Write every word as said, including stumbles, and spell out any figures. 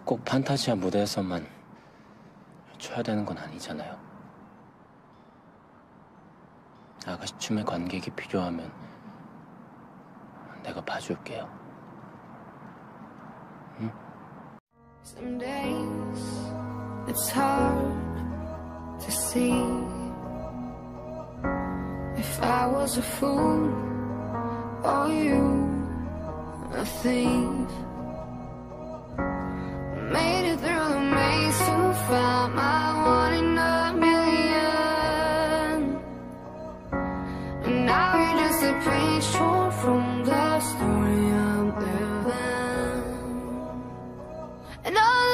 꼭 판타지아 무대에서만 춰야 되는 건 아니잖아요. 아가씨 춤에 관객이 필요하면 내가 봐줄게요. 응? Some days it's hard to see if I was a fool or you a thief. Made it through the maze to find my one in a million. And now you're just a page torn from the story I'm living. And I